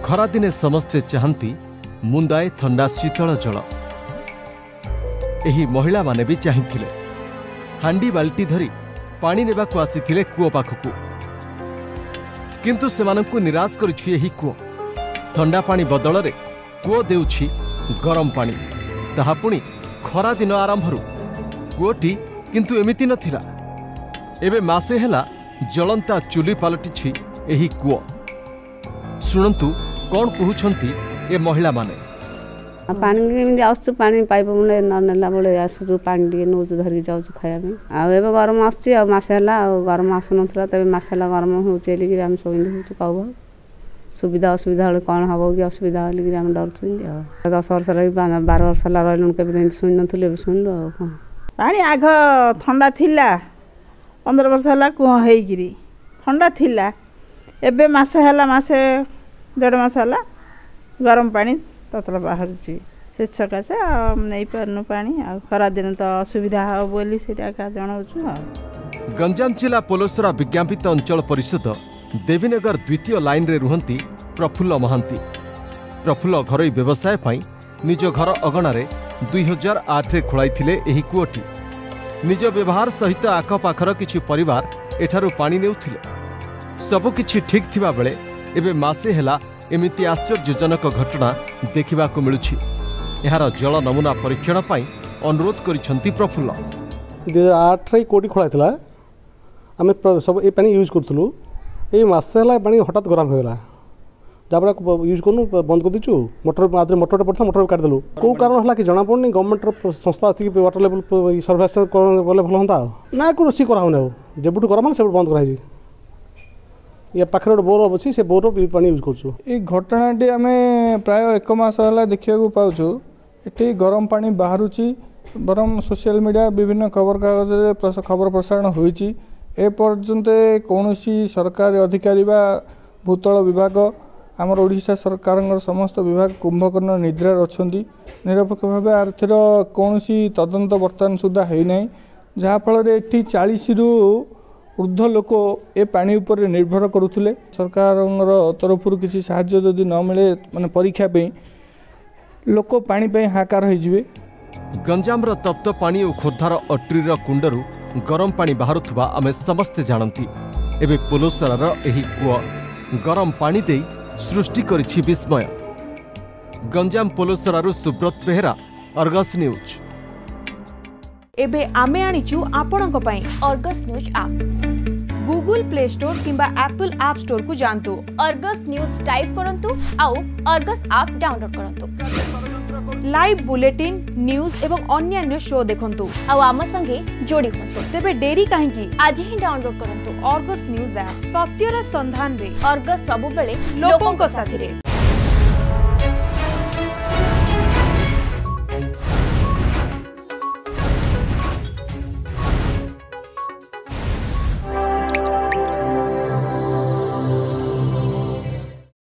खरा दिने समस्ते चाहती मुंदाए थंडा शीतल जल। एही महिला माने भी चाहिथिले हांडी बाल्टी धरी पानी नेबाकू आसीथिले कूओ पाखकू, किंतु सेमानंकु निराश करिछि एही कूओ। थंडा पानी बदलरे कूओ देउछि गरम पानी, ताहा पुणी खरा दिन आरंभरू। कूओटी किंतु एमिति नथिला। एबे मासे हेला जलंता चुली पलटिछि एही कूओ। शुणंतु कौन कहउछंती ए महिला माने। पानी केମିତି आसु पानी पाइप मुले न नेला बळे आसु पानी टिके नौ धरि जाउ खाया में आ एबे गरम आसछि आ मासे हला गरम आसु नथला तबे मासे हला गरम होउछि एली कि हम सोइंद होउछि कहबो सुविधा असुविधा हले कोन हबो कि असुविधा हले कि हम डरछु आ 10 वर्ष रे 12 वर्ष हला रहलुन केबे दिन सुन नथले बे सुनलो पानी आघ ठंडा थिला 15 वर्ष हला को हेगिरी ठंडा थिला एबे मासे हला मासे 1.5 मास हला गरम पानी ततला बाहर से सकाशे नहीं पारनु पानी आ खरा दिन तो असुविधा हो बोली सेटा का जणाउछु। गंजाम जिला पोलोसरा विज्ञापित अंचल परिषद देवीनगर द्वितीय लाइन रे रुहंती प्रफुल्ल महांती। प्रफुल्ल घरोई व्यवसाय पाई निज घर अगणारे 2008 रे खोलाइथिले एही कूओटी। निज व्यवहार सहित आखपाखर किछि परिवार एठारू पानी नेउथिले। सबकिछि ठीक थिबा बेले एबे मासे हेला एमिति आश्चर्यजनक घटना देखा मिलुछि। एहार जल नमूना परीक्षण पाई अनुरोध करिसंती प्रफुल्ल। 2008 रे कोटी खोला आम सब ए पानी यूज करथुलु। ए मासे हला पानी हठात गरम होगला जाबरा यूज करनु बंद कर दिछु। मोटर आदरे मोटर पड़ता मोटर काट देलु। को कारण हला कि जना पड़नी गवर्नमेंट संस्था आसी वाटर लेवल सर्विस करले भल होंता ना को सी करा होने जेबुटु गरम से बंद कराई या पाखर बोर अच्छी से बोर भी पानी यूज कर। घटनाटी आम प्राय 1 मास है देखा पाचु ये गरम पानी बाहर बरम सोशल मीडिया विभिन्न खबर कागज खबर प्रसारण होती एपर्यंत कौन सरकारी अधिकारी बा भूतल विभाग आमर ओडिशा सरकार समस्त विभाग कुंभकर्ण निद्रा अच्छा निरपेक्ष भाव आर्थिर कौन तदंत बर्तमान सुधा होना जहाँफल ये 40 रु ऊर्ध लोक ए पानी उपर निर्भर करुले। सरकार तरफ किसी साहाय्य जदि न मिले माने परीक्षा पे लोक पानी पे हाकार होइजिवे। गंजाम तप्त पानी और खोर्धार अट्रीर कुंडरू गरम पानी बाहरुवा आमे समस्ते जानती। एबे पोलोसरार एही कूओ गरम पानी दे सृष्टि करिछि विस्मय। गंजाम पोलोसरारु सुब्रत बेहरा, अर्गस न्यूज। एबे आमे आनिचु आपणक पई Argus news app Google play store किंबा एप्पल ऐप स्टोर को जानतु अर्गस न्यूज टाइप करंतु आउ अर्गस ऐप डाउनलोड करंतु। लाइव बुलेटिन न्यूज एवं अन्य शो देखंतु आउ आम संगे जोड़ी होंतु। तेबे डेरी काहे की आज ही डाउनलोड करंतु अर्गस न्यूज ऐप। सत्यर संधान रे अर्गस सबु बेले लोकंक साथी रे।